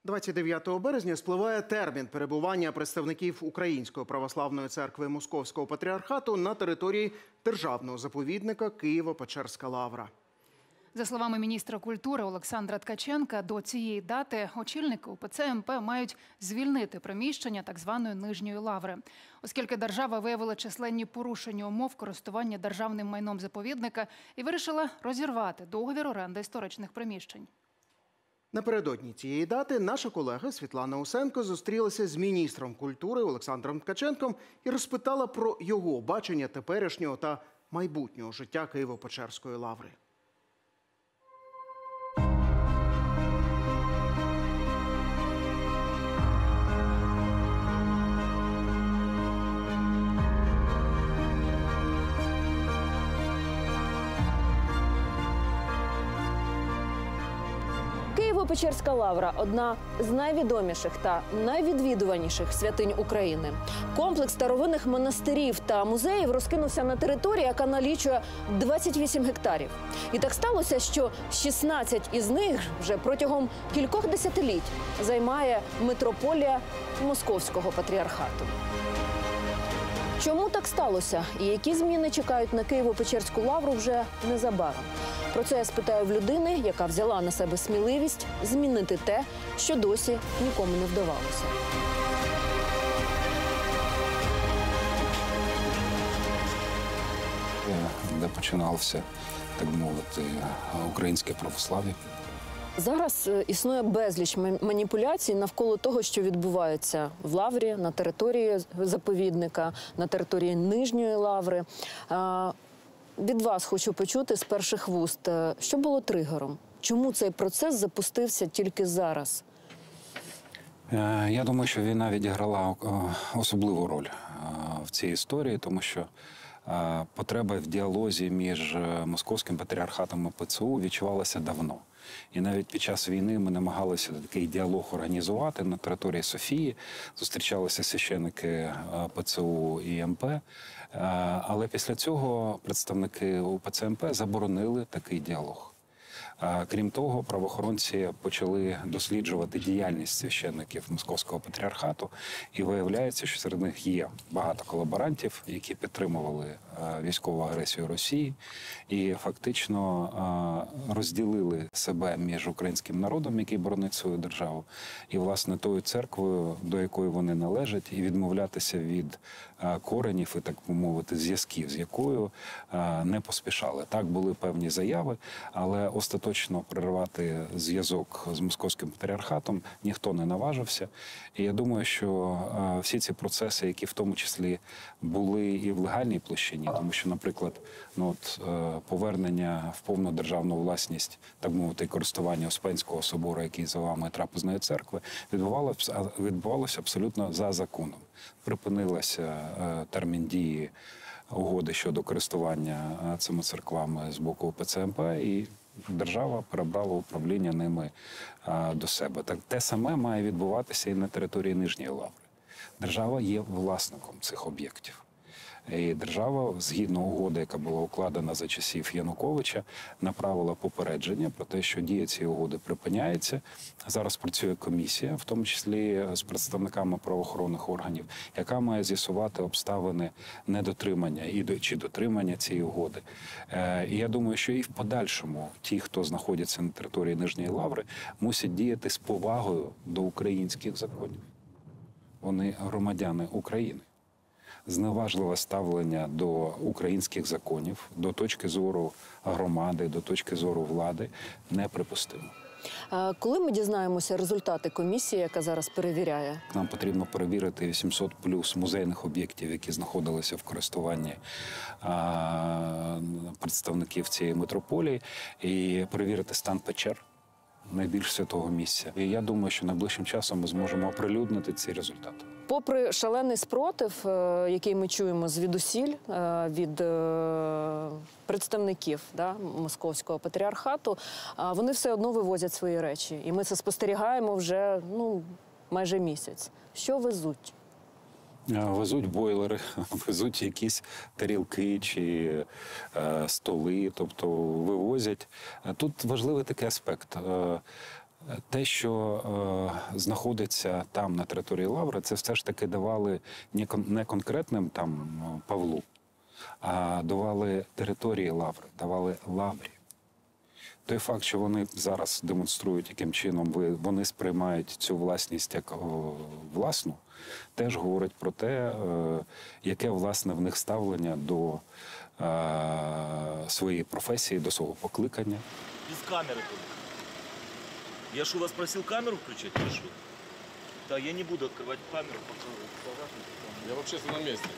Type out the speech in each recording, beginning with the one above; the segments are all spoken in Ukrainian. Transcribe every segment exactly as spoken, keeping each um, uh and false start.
двадцять дев'ятого березня спливає термін перебування представників Української православної церкви Московського патріархату на території державного заповідника Києво-Печерська лавра. За словами міністра культури Олександра Ткаченка, до цієї дати очільники УПЦ МП мають звільнити приміщення так званої Нижньої лаври, оскільки держава виявила численні порушення умов користування державним майном заповідника і вирішила розірвати договір оренди історичних приміщень. Напередодні цієї дати наша колега Світлана Усенко зустрілася з міністром культури Олександром Ткаченком і розпитала про його бачення теперішнього та майбутнього життя Києво-Печерської лаври. Києво-Печерська лавра – одна з найвідоміших та найвідвідуваніших святинь України. Комплекс старовинних монастирів та музеїв розкинувся на території, яка налічує двадцять вісім гектарів. І так сталося, що шістнадцять із них вже протягом кількох десятиліть займає митрополія Московського патріархату. Чому так сталося і які зміни чекають на Києво-Печерську лавру вже незабаром? Про це я спитаю в людини, яка взяла на себе сміливість змінити те, що досі нікому не вдавалося. Де починалося, так мовити, українське православ'я. Зараз існує безліч маніпуляцій навколо того, що відбувається в лаврі, на території заповідника, на території Нижньої лаври. Від вас хочу почути з перших вуст, що було тригером? Чому цей процес запустився тільки зараз? Я думаю, що війна відіграла особливу роль в цій історії, тому що потреба в діалозі між Московським патріархатом і ПЦУ відчувалася давно. І навіть під час війни ми намагалися такий діалог організувати на території Софії. Зустрічалися священники ПЦУ і МП. Але після цього представники УПЦ МП заборонили такий діалог. Крім того, правоохоронці почали досліджувати діяльність священників Московського патріархату, і виявляється, що серед них є багато колаборантів, які підтримували військову агресію Росії і фактично розділили себе між українським народом, який боронить свою державу, і, власне, тою церквою, до якої вони належать, і відмовлятися від коренів і, так мовити, зв'язків, з якою не поспішали. Так, були певні заяви, але остаточно точно перервати зв'язок з Московським патріархатом ніхто не наважився. І я думаю, що всі ці процеси, які в тому числі були і в легальній площині, тому що, наприклад, ну, от, повернення в повну державну власність, так мовити, користування Успенського собору, який за вами трапезної церкви, відбувалося, відбувалося абсолютно за законом. Припинилася термін дії угоди щодо користування цими церквами з боку УПЦ МП, і держава перебрала управління ними а, до себе. Так, те саме має відбуватися і на території Нижньої лаври. Держава є власником цих об'єктів. І держава, згідно угоди, яка була укладена за часів Януковича, направила попередження про те, що дія цієї угоди припиняється. Зараз працює комісія, в тому числі з представниками правоохоронних органів, яка має з'ясувати обставини недотримання і чи дотримання цієї угоди. І я думаю, що і в подальшому ті, хто знаходяться на території Нижньої лаври, мусять діяти з повагою до українських законів. Вони громадяни України. Зневажливе ставлення до українських законів, до точки зору громади, до точки зору влади неприпустимо. Коли ми дізнаємося результати комісії, яка зараз перевіряє? Нам потрібно перевірити вісімсот плюс музейних об'єктів, які знаходилися в користуванні а, представників цієї митрополії, і перевірити стан печер, найбільш святого місця. І я думаю, що найближчим часом ми зможемо оприлюднити ці результати. Попри шалений спротив, який ми чуємо звідусіль, від представників да, Московського патріархату, вони все одно вивозять свої речі. І ми це спостерігаємо вже ну, майже місяць. Що везуть? Везуть бойлери, везуть якісь тарілки чи е, столи, тобто вивозять. Тут важливий такий аспект. Те, що е, знаходиться там на території Лаври, це все ж таки давали не, кон- не конкретним там Павлу, а давали території Лаври, давали Лаврі. Той факт, що вони зараз демонструють, яким чином ви- вони сприймають цю власність як о, власну, теж говорить про те, е, яке власне в них ставлення до е, своєї професії, до свого покликання. Без камеры только. Я что, вас просил камеру включать или что? Да, я не буду открывать камеру, пока Я в общественном месте.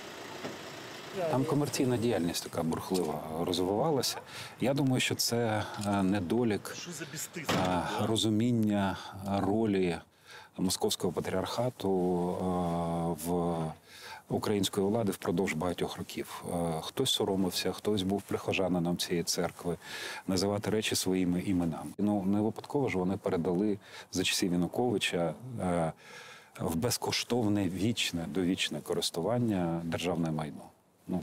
Там комерційна діяльність така бурхлива розвивалася. Я думаю, що це е, недолік Что за е, бесстыдство? розуміння ролі московського патріархату е, в української влади впродовж багатьох років. Е, Хтось соромився, хтось був прихожанином цієї церкви, називати речі своїми іменами. Ну, не випадково ж вони передали за часів Януковича е, в безкоштовне вічне, довічне користування державне майно. Ну,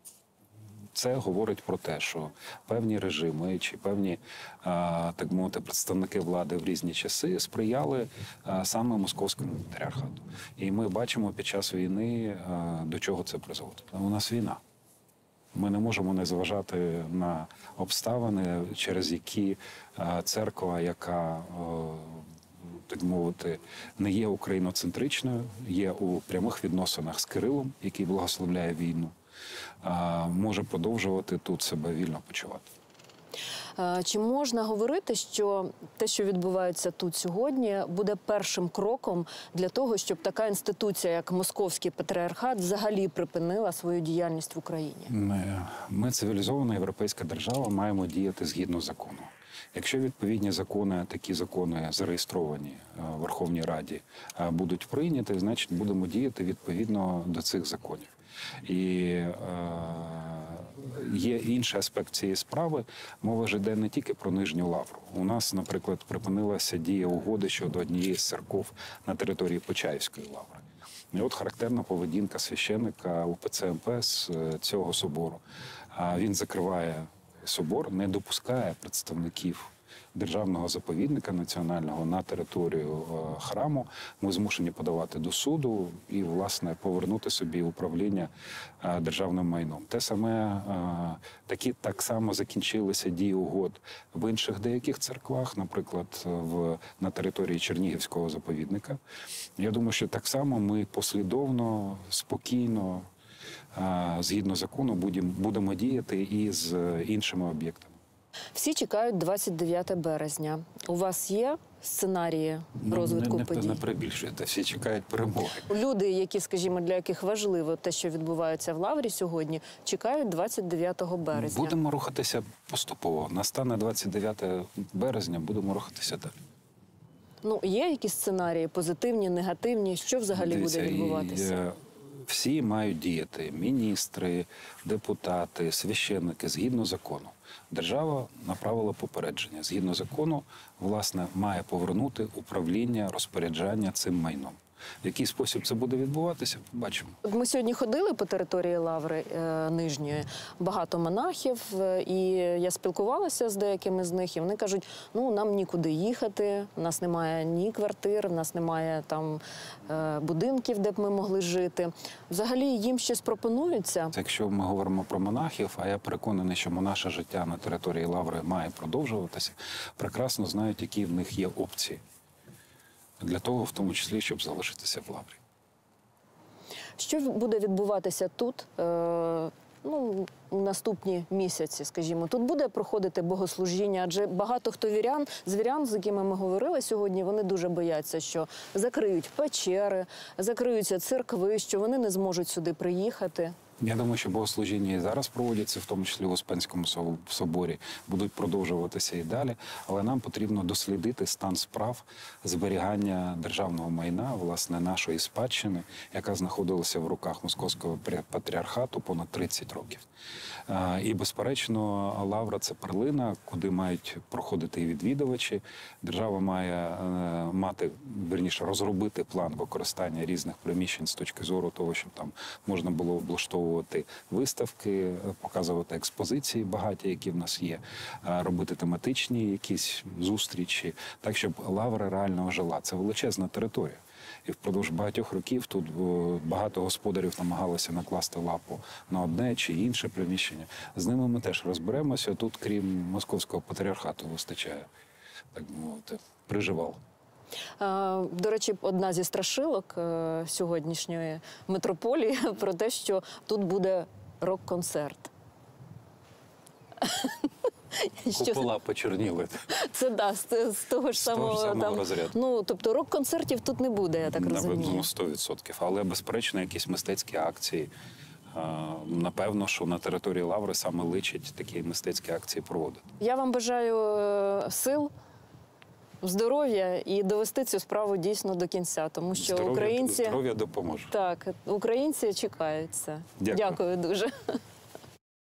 це говорить про те, що певні режими чи певні, а, так мовити, представники влади в різні часи сприяли а, саме московському патріархату. І ми бачимо під час війни, а, до чого це призводить. У нас війна. Ми не можемо не зважати на обставини, через які а, церква, яка, о, так мовити, не є україноцентричною, є у прямих відносинах з Кирилом, який благословляє війну, а, може продовжувати тут себе вільно почувати. Е, Чи можна говорити, що те, що відбувається тут сьогодні, буде першим кроком для того, щоб така інституція, як Московський патріархат, взагалі припинила свою діяльність в Україні? Ми, ми цивілізована європейська держава, маємо діяти згідно закону. Якщо відповідні закони, такі закони зареєстровані е, в Верховній Раді, е, будуть прийняті, значить будемо діяти відповідно до цих законів. І е, є інший аспект цієї справи. Мова ж йде не тільки про Нижню Лавру. У нас, наприклад, припинилася дія угоди щодо однієї з церков на території Почаївської лаври. І от характерна поведінка священника УПЦ МП з е, цього собору. А він закриває собор, не допускає представників державного заповідника національного на територію е, храму. Ми змушені подавати до суду і, власне, повернути собі управління е, державним майном. Те саме, е, такі так само закінчилися дії угод в інших деяких церквах, наприклад, в, на території Чернігівського заповідника. Я думаю, що так само ми послідовно, спокійно, е, згідно закону, будемо, будемо діяти і з іншими об'єктами. Всі чекають двадцять дев'яте березня. У вас є сценарії розвитку не, не, подій? Не перебільшуєте, всі чекають перемоги. Люди, які, скажімо, для яких важливо те, що відбувається в Лаврі сьогодні, чекають двадцять дев'ятого березня. Будемо рухатися поступово. Настане двадцять дев'яте березня, будемо рухатися далі. Ну, є якісь сценарії, позитивні, негативні? Що взагалі Дивіться, буде і, відбуватися? е, всі мають діяти. Міністри, депутати, священники, згідно закону. Держава направила попередження. Згідно закону, власне, має повернути управління, розпоряджання цим майном. В який спосіб це буде відбуватися, побачимо. От ми сьогодні ходили по території Лаври е, Нижньої, багато монахів, е, і я спілкувалася з деякими з них, і вони кажуть, ну, нам нікуди їхати, у нас немає ні квартир, у нас немає там е, будинків, де б ми могли жити. Взагалі їм щось пропонується? Якщо ми говоримо про монахів, а я переконаний, що монаше життя на території Лаври має продовжуватися, прекрасно знають, які в них є опції. Для того, в тому числі, щоб залишитися в Лаврі. Що буде відбуватися тут, е, ну, у наступні місяці, скажімо? Тут буде проходити богослужіння, адже багато хто вірян, з вірян, з якими ми говорили сьогодні, вони дуже бояться, що закриють печери, закриються церкви, що вони не зможуть сюди приїхати. Я думаю, що богослужіння і зараз проводяться, в тому числі в Успенському соборі, будуть продовжуватися і далі. Але нам потрібно дослідити стан справ зберігання державного майна, власне, нашої спадщини, яка знаходилася в руках Московського патріархату понад тридцять років. І, безперечно, Лавра – це перлина, куди мають проходити і відвідувачі. Держава має мати, вірніше, розробити план використання різних приміщень з точки зору того, щоб там можна було облаштовувати організовувати виставки, показувати експозиції багаті, які в нас є, робити тематичні якісь зустрічі, так, щоб Лавра реально ожила. Це величезна територія. І впродовж багатьох років тут багато господарів намагалися накласти лапу на одне чи інше приміщення. З ними ми теж розберемося. Тут, крім московського патріархату, вистачає, так би мовити, приживал. До речі, одна зі страшилок е, сьогоднішньої метрополії про те, що тут буде рок-концерт. Купола почерніли. Це да, з, з того ж З того самого, ж самого там, розряду. ну, тобто рок-концертів тут не буде, я так розумію. Ну, сто відсотків. Але, безперечно, якісь мистецькі акції. Напевно, що на території Лаври саме личить такі мистецькі акції проводити. Я вам бажаю е, сил, здоров'я і довести цю справу дійсно до кінця, тому що Здоров'я, українці... здоров'я допоможе. Так, українці чекають це. Дякую. Дякую дуже.